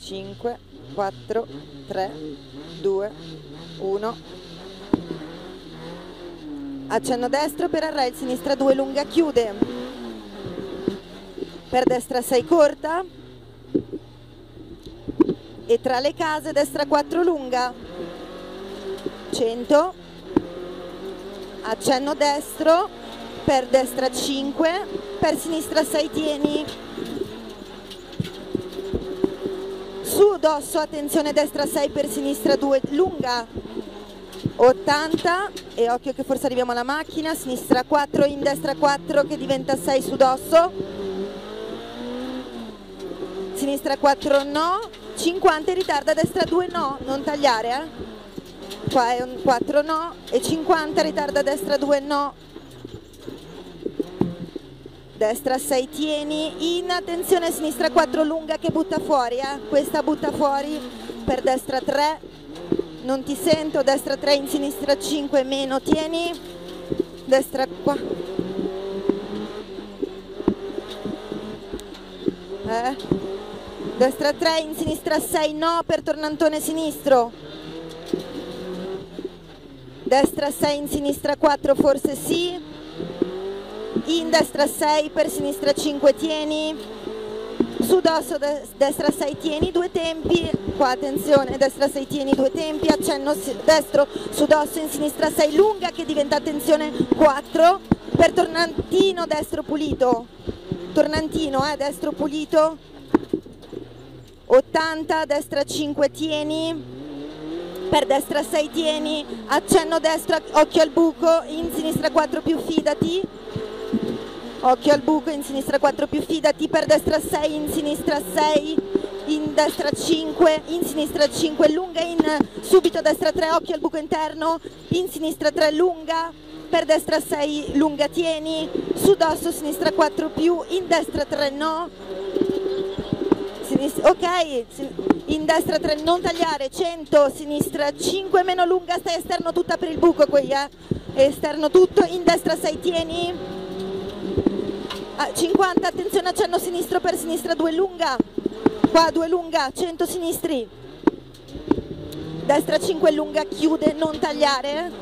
5, 4, 3, 2, 1. Accenno destro per arrail, sinistra 2 lunga, chiude. Per destra 6 corta. E tra le case destra 4 lunga. 100. Accenno destro per destra 5, per sinistra 6 tieni. Su dosso, attenzione, destra 6 per sinistra 2 lunga. 80 e occhio che forse arriviamo alla macchina, sinistra 4 in destra 4 che diventa 6 su dosso. Sinistra 4 no, 50 e ritarda, destra 2 no, non tagliare qua è un 4 no e 50 ritarda, destra 2 no. Destra 6 tieni, in attenzione sinistra 4 lunga che butta fuori, questa butta fuori, per destra 3, non ti sento, destra 3 in sinistra 5 meno, tieni, destra qua, destra 3 in sinistra 6 no per tornantone sinistro, destra 6 in sinistra 4 forse sì, in destra 6 per sinistra 5 tieni, su dosso destra 6 tieni 2 tempi, qua attenzione destra 6 tieni 2 tempi, accenno destro su dosso in sinistra 6 lunga che diventa attenzione 4 per tornantino destro pulito, tornantino destro pulito, 80 destra 5 tieni, per destra 6 tieni, accenno destro, occhio al buco, in sinistra 4 più fidati, occhio al buco, in sinistra 4 più fidati, per destra 6, in sinistra 6, in destra 5, in sinistra 5 lunga, in subito destra 3, occhio al buco interno, in sinistra 3 lunga, per destra 6 lunga tieni, su dosso sinistra 4 più, in destra 3 no, ok, in destra 3 non tagliare, 100, sinistra 5 meno lunga, stai esterno tutta per il buco qui, esterno tutto, in destra 6 tieni, 50, attenzione accenno sinistro per sinistra 2 lunga, qua 2 lunga, 100 sinistri, destra 5 lunga, chiude, non tagliare,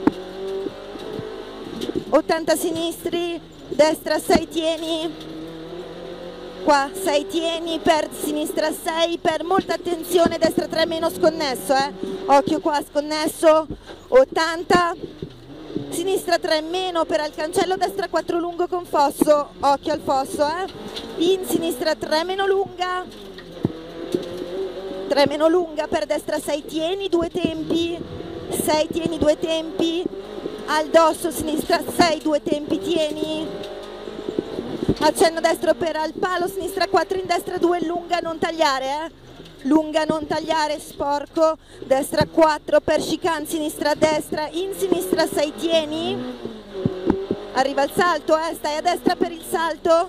80 sinistri, destra 6 tieni, qua 6 tieni, per sinistra 6, per molta attenzione, destra 3 meno sconnesso, occhio qua sconnesso, 80, sinistra 3 meno per al cancello, destra 4 lungo con fosso, occhio al fosso, in sinistra 3 meno lunga, 3 meno lunga, per destra 6 tieni 2 tempi, 6 tieni 2 tempi, al dosso sinistra 6 2 tempi tieni, accenno destro per al palo, sinistra 4 in destra 2 lunga, non tagliare, lunga non tagliare, sporco, destra 4 per chicane, sinistra destra, in sinistra 6 tieni, arriva il salto, stai a destra per il salto,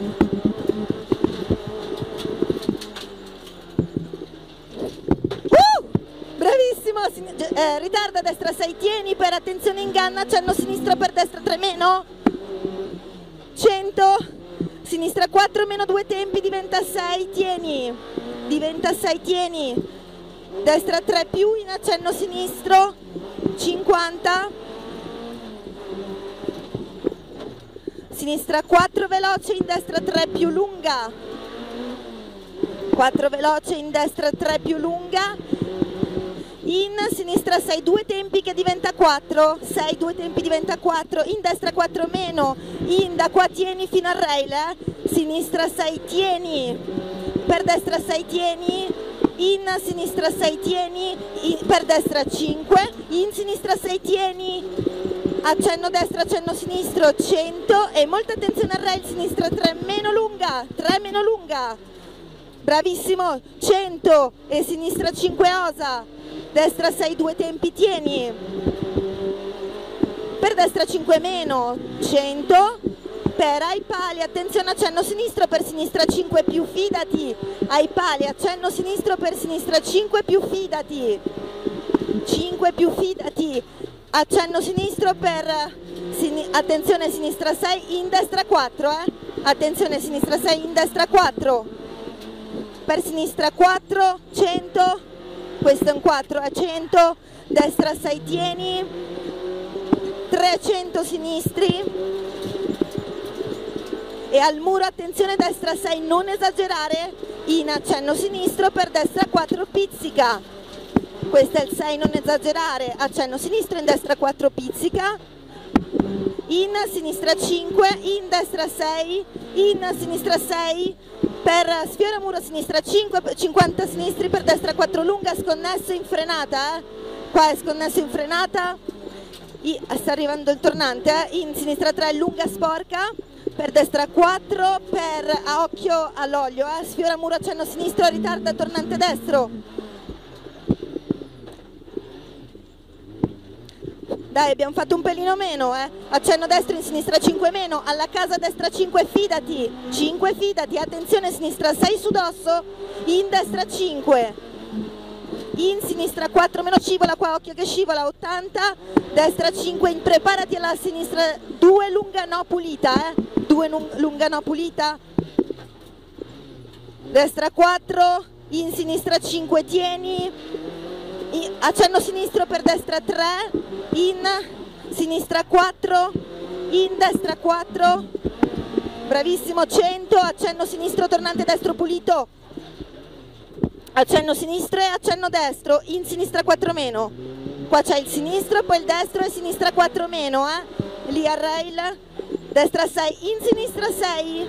bravissimo, ritarda destra 6 tieni, per attenzione inganna, accenno sinistro per destra 3 meno, 100, sinistra 4 meno 2 tempi, diventa 6 tieni, diventa 6 tieni, destra 3 più in accenno sinistro, 50, sinistra 4 veloce in destra 3 più lunga, 4 veloce in destra 3 più lunga, in sinistra 6 2 tempi che diventa 4, 6 2 tempi diventa 4, in destra 4 meno, in da qua tieni fino al rail, sinistra 6 tieni, per destra 6 tieni, in sinistra 6 tieni, per destra 5, in sinistra 6 tieni, accenno destra, accenno sinistro, 100 e molta attenzione al rail, sinistra 3 meno lunga, 3 meno lunga, bravissimo, 100 e sinistra 5 osa, destra 6 2 tempi tieni, per destra 5 meno, 100, per ai pali, attenzione accenno sinistro per sinistra 5 più fidati, ai pali, accenno sinistro per sinistra 5 più fidati, 5 più fidati, accenno sinistro per, attenzione sinistra 6 in destra 4, attenzione sinistra 6 in destra 4, per sinistra 4, 100, questo è un 4 a 100, destra 6 tieni, 300 sinistri e al muro attenzione destra 6 non esagerare, in accenno sinistro per destra 4 pizzica, questo è il 6 non esagerare, accenno sinistro in destra 4 pizzica, in sinistra 5, in destra 6, in sinistra 6 per sfiora muro sinistra 5, 50 sinistri per destra 4 lunga, sconnesso in frenata, qua è sconnesso in frenata, sta arrivando il tornante, in sinistra 3 lunga sporca, per destra 4, per a occhio all'olio, sfiora muro accenno sinistro, ritarda tornante destro. Dai, abbiamo fatto un pelino meno, accenno destro in sinistra 5 meno, alla casa destra 5 fidati, 5 fidati, attenzione sinistra 6 su dosso, in destra 5, in sinistra 4 meno scivola, qua occhio che scivola, 80, destra 5, preparati alla sinistra 2 lunga no pulita, 2 lunga no pulita, destra 4, in sinistra 5 tieni, accenno sinistro per destra 3, in sinistra 4, in destra 4, bravissimo 100, accenno sinistro tornante destro pulito, accenno sinistro e accenno destro, in sinistra 4 meno, qua c'è il sinistro, poi il destro e sinistra 4 meno, lì al rail, destra 6, in sinistra 6,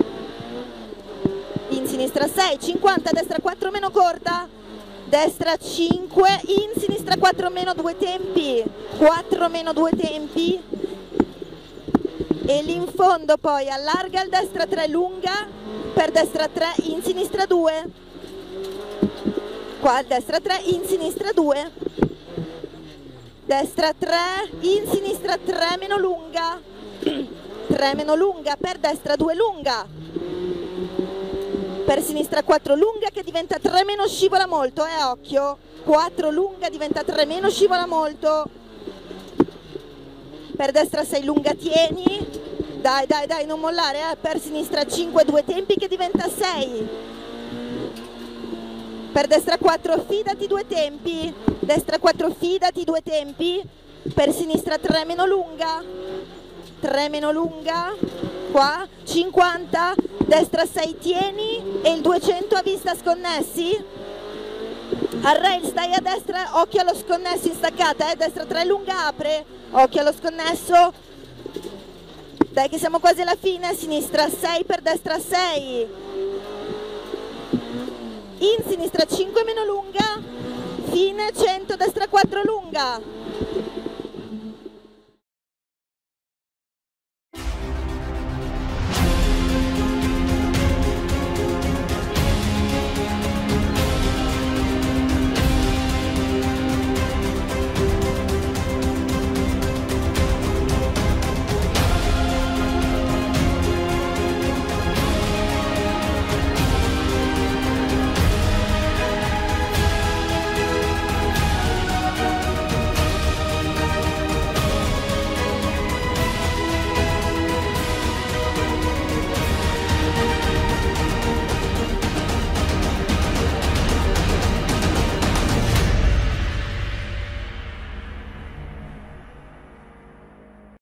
in sinistra 6, 50, destra 4 meno corta, destra 5, in sinistra 4 meno 2 tempi, 4 meno 2 tempi e lì in fondo poi allarga il destra 3 lunga, per destra 3, in sinistra 2, qua il destra 3, in sinistra 2, destra 3, in sinistra 3 meno lunga, 3 meno lunga, per destra 2 lunga, per sinistra 4 lunga che diventa 3 meno scivola molto, occhio, 4 lunga diventa 3 meno scivola molto, per destra 6 lunga tieni, dai dai dai non mollare, per sinistra 5 2 tempi che diventa 6, per destra 4 fidati 2 tempi, destra 4 fidati 2 tempi, per sinistra 3 meno lunga, 3 meno lunga, qua 50, destra 6 tieni e il 200 a vista sconnessi, al rail stai a destra, occhio allo sconnesso in staccata, destra 3 lunga apre, occhio allo sconnesso, dai che siamo quasi alla fine, sinistra 6 per destra 6, in sinistra 5 meno lunga, fine 100, destra 4 lunga,